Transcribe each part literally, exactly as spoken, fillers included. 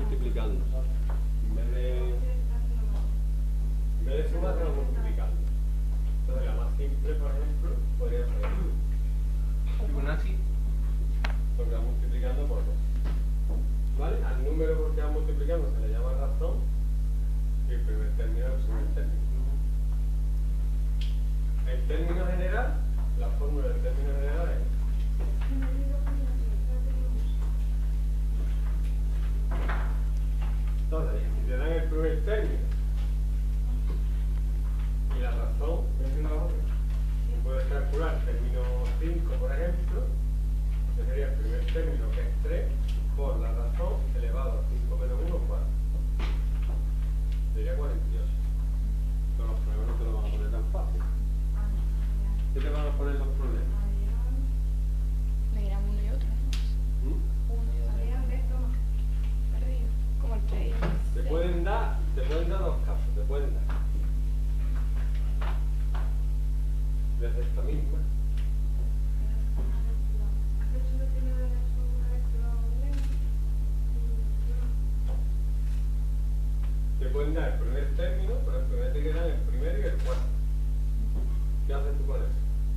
multiplicando. En vez de, en vez de sumar, estamos multiplicando. Entonces, la más simple, por ejemplo, podría ser Fibonacci. porque va multiplicando por dos. ¿Vale? Al número porque va multiplicando se le llama razón y el primer término es el primer término. El término general, la fórmula del término general es entonces, si te dan el primer término y la razón, tú puedes calcular término cinco, por ejemplo, que sería el primer término, que es tres, por la razón elevado a cinco menos uno, cuatro. Sería cuarenta y ocho. Pero los problemas no te lo van a poner tan fácil. ¿Qué te van a poner los problemas? Me dirán uno y otro, ¿no? ¿Mm? Uno y otro. Perdido. Como el tres. Te pueden dar, te pueden dar dos casos, te pueden dar. Desde esta misma. Te pueden dar el primer término, por ejemplo, ya te quedan el primero y el cuarto. ¿Qué haces tú con eso?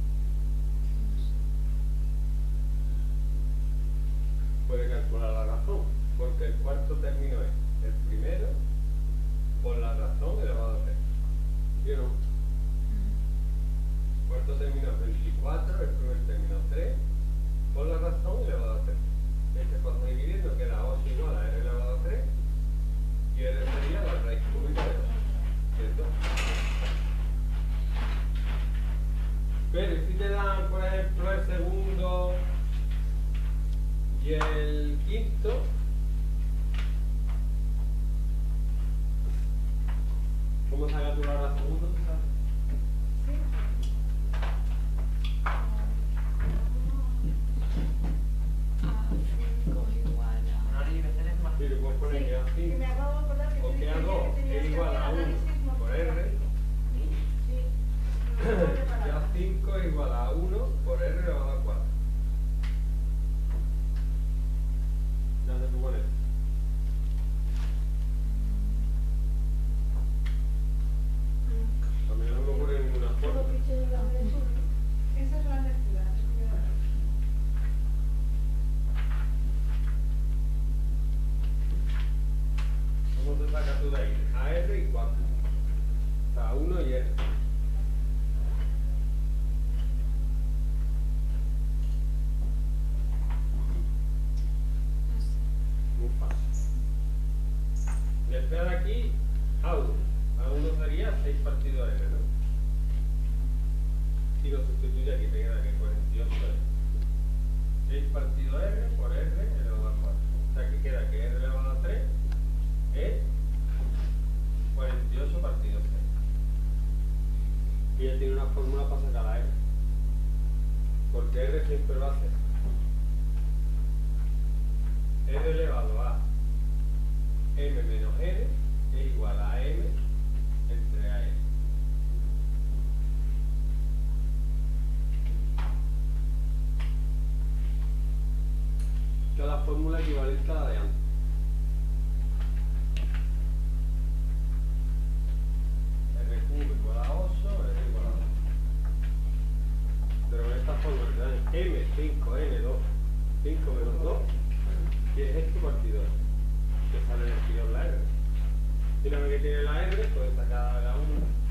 Puedes calcular la razón, porque el cuarto término es el primero por la razón elevado a tres. ¿Sí o no? El cuarto término es veinticuatro, el primer término tres, por la razón elevado a tres. Este paso dividiendo queda ocho igual a r elevado a tres, y r sería la raíz cúbica de dos, ¿cierto? Pero si te dan, por ejemplo, el segundo y el quinto, ¿cómo saca tú la razón? ¿Segundo tú sabes? A cinco igual a... Sí, le puedes poner que a cinco o que a dos es igual a uno por r, que a cinco es igual a uno por r elevado a cuatro. ¿Qué haces tú con eso? También no me ocurre ninguna forma. Esas son las lecturas. ¿Cómo te sacas tú de ahí? A r y cuatro. O sea, uno y r. Muy fácil. Y esperar aquí a uno. A uno sería seis partido r, ¿no? Y lo sustituye aquí, te queda que cuarenta y ocho r. seis partido r por r elevado a cuatro. O sea que queda que r elevado a tres es cuarenta y ocho partido seis. Y ya tiene una fórmula para sacar a r. Porque r siempre va a ser r elevado a m menos r es igual a m entre a n. Esta es la fórmula equivalente a la de antes. R cubo igual a ocho, R igual a dos. Pero en esta fórmula te dan m cinco n dos, cinco menos dos, que es esto partido r, que sale el tiro la r. Si una vez que tiene la r, puedes sacar la uno.